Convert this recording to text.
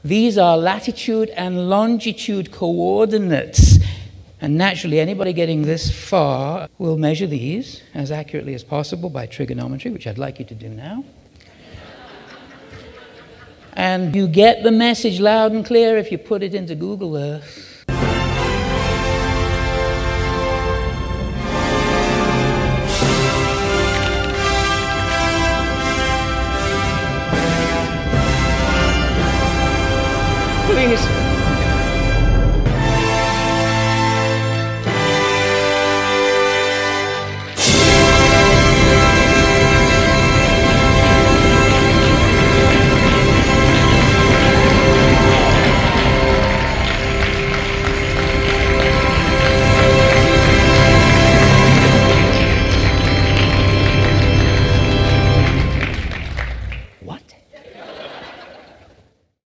These are latitude and longitude coordinates. And naturally, anybody getting this far will measure these as accurately as possible by trigonometry, which I'd like you to do now. And you get the message loud and clear if you put it into Google Earth. Please.